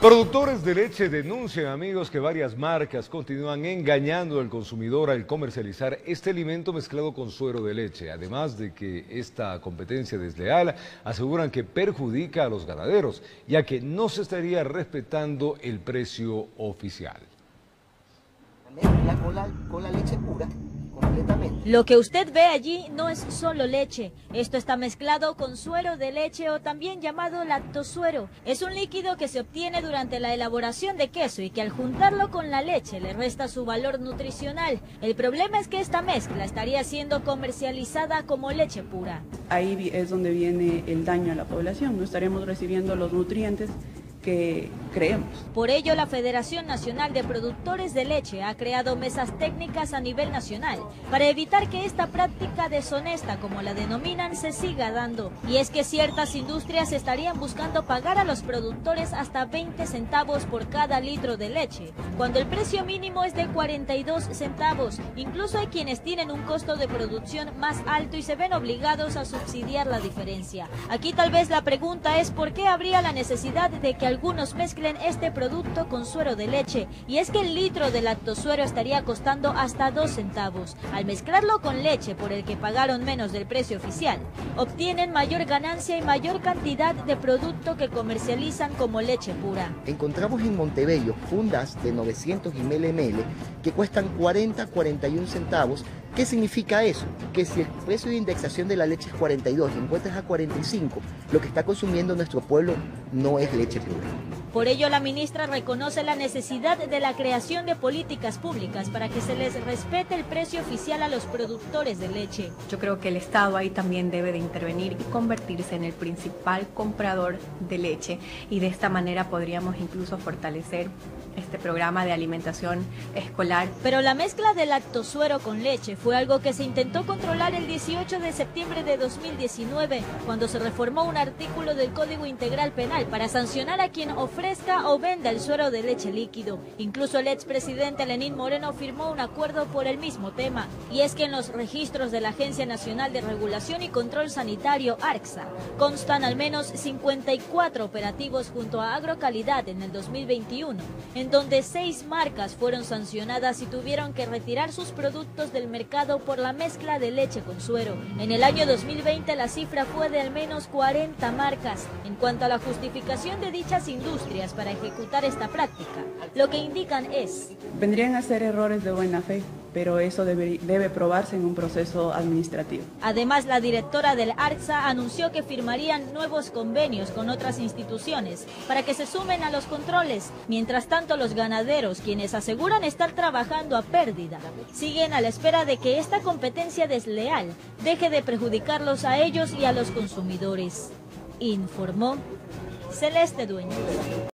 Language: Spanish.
Productores de leche denuncian, amigos, que varias marcas continúan engañando al consumidor al comercializar este alimento mezclado con suero de leche. Además de que esta competencia desleal aseguran que perjudica a los ganaderos, ya que no se estaría respetando el precio oficial. Con la leche pura, completamente. Lo que usted ve allí no es solo leche. Esto está mezclado con suero de leche o también llamado lactosuero. Es un líquido que se obtiene durante la elaboración de queso y que al juntarlo con la leche le resta su valor nutricional. El problema es que esta mezcla estaría siendo comercializada como leche pura. Ahí es donde viene el daño a la población. No estaremos recibiendo los nutrientes que creemos. Por ello, la Federación Nacional de Productores de Leche ha creado mesas técnicas a nivel nacional para evitar que esta práctica deshonesta, como la denominan, se siga dando. Y es que ciertas industrias estarían buscando pagar a los productores hasta 20 centavos por cada litro de leche, cuando el precio mínimo es de 42 centavos. Incluso hay quienes tienen un costo de producción más alto y se ven obligados a subsidiar la diferencia. Aquí tal vez la pregunta es ¿por qué habría la necesidad de que algunos mezclen este producto con suero de leche? Y es que el litro de lactosuero estaría costando hasta 2 centavos. Al mezclarlo con leche, por el que pagaron menos del precio oficial, obtienen mayor ganancia y mayor cantidad de producto que comercializan como leche pura. Encontramos en Montebello fundas de 900 ml que cuestan 41 centavos. ¿Qué significa eso? Que si el precio de indexación de la leche es 42 y encuentras a 45, lo que está consumiendo nuestro pueblo no es leche pura. Por ello, la ministra reconoce la necesidad de la creación de políticas públicas para que se les respete el precio oficial a los productores de leche. Yo creo que el Estado ahí también debe de intervenir y convertirse en el principal comprador de leche, y de esta manera podríamos incluso fortalecer este programa de alimentación escolar. Pero la mezcla de lactosuero con leche fue algo que se intentó controlar el 18 de septiembre de 2019, cuando se reformó un artículo del Código Integral Penal para sancionar a quien ofrezca o venda el suero de leche líquido. Incluso el expresidente Lenín Moreno firmó un acuerdo por el mismo tema. Y es que en los registros de la Agencia Nacional de Regulación y Control Sanitario, ARCSA, constan al menos 54 operativos junto a Agrocalidad en el 2021, en donde 6 marcas fueron sancionadas y tuvieron que retirar sus productos del mercado por la mezcla de leche con suero. En el año 2020 la cifra fue de al menos 40 marcas. En cuanto a la justificación de dichas industrias para ejecutar esta práctica, lo que indican es: vendrían a ser errores de buena fe, pero eso debe probarse en un proceso administrativo. Además, la directora del ARCSA anunció que firmarían nuevos convenios con otras instituciones para que se sumen a los controles. Mientras tanto, los ganaderos, quienes aseguran estar trabajando a pérdida, siguen a la espera de que esta competencia desleal deje de perjudicarlos a ellos y a los consumidores. Informó Celeste Dueñas.